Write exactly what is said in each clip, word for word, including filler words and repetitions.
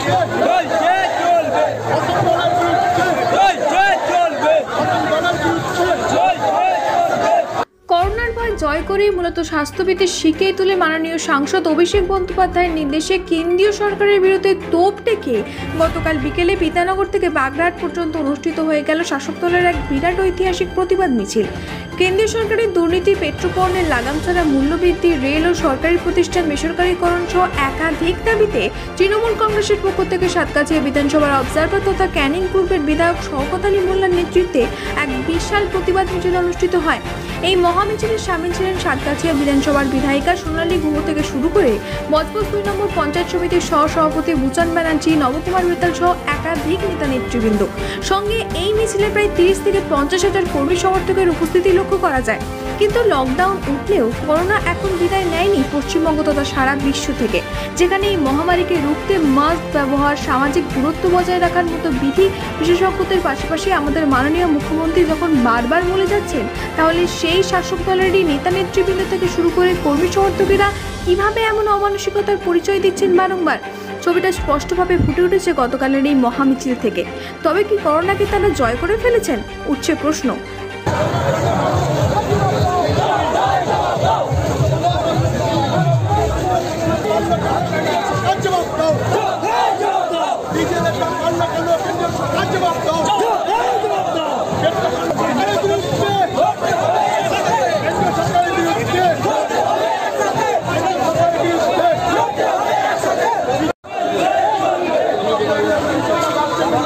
করোনার ভয় জয় করেই মূলত স্বাস্থ্যবিধি শিখিয়ে তুলে মাননীয় সাংসদ অভিষেক বন্দ্যোপাধ্যায়ের নির্দেশে কেন্দ্রীয় সরকারের বিরুদ্ধে তোপ টেকে গতকাল বিকেলে বিদ্যানগর থেকে বাগড়াহাট পর্যন্ত অনুষ্ঠিত হয়ে গেল শাসক দলের এক বিরাট ঐতিহাসিক প্রতিবাদ মিছিল। কেন্দ্রীয় সরকারের দুর্নীতি, পেট্রোপণ্যের লাগাম ছাড়া মূল্যবৃদ্ধি, রেল ও সরকারি প্রতিষ্ঠান বেসরকারীকরণ সহ একাধিক দাবিতে তৃণমূল কংগ্রেসের পক্ষ থেকে সাতগাছিয়া বিধানসভার অবজারভার তথা ক্যানিং পূর্বের বিধায়ক শওকত আলী মোল্লার নেতৃত্বে এক বিশাল প্রতিবাদ মিছিল অনুষ্ঠিত হয়। এই মহামিছিলে সামিল ছিলেন সাতগাছিয়া বিধানসভার বিধায়িকা সোনালী গুহ থেকে শুরু করে বজবজ দুই নম্বর পঞ্চায়েত সমিতির সহ সভাপতি ভূষণ ব্যানার্জি, নবকুমার বেতাল সহ একাধিক নেতা নেতৃবৃন্দ। সঙ্গে এই মিছিলে প্রায় তিরিশ থেকে পঞ্চাশ হাজার কর্মী সমর্থকের উপস্থিতি লক্ষ্য করা যায়। কিন্তু লকডাউন উঠলেও করোনা এখন বিদায় নেয়নি পশ্চিমবঙ্গ তথা সারা বিশ্ব থেকে, যেখানে এই মহামারীকে রুখতে মাস্ক ব্যবহার, সামাজিক দূরত্ব বজায় রাখার মতো বিধি বিশেষজ্ঞদের পাশাপাশি আমাদের মাননীয় মুখ্যমন্ত্রী যখন বারবার বলে যাচ্ছেন, তাহলে সেই শাসক দলেরই নেতা নেতৃবৃন্দ থেকে শুরু করে কর্মী সমর্থকেরা কিভাবে এমন অমানসিকতার পরিচয় দিচ্ছেন বারংবার, ছবিটা স্পষ্টভাবে ফুটে উঠেছে গতকালের এই মহামিছিল থেকে। তবে কি করোনাকে তারা জয় করে ফেলেছেন, উঠছে প্রশ্ন।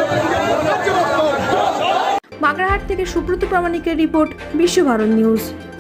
বাগড়াহাট থেকে সুব্রত প্রামাণিকের রিপোর্ট, বিশ্বভারত নিউজ।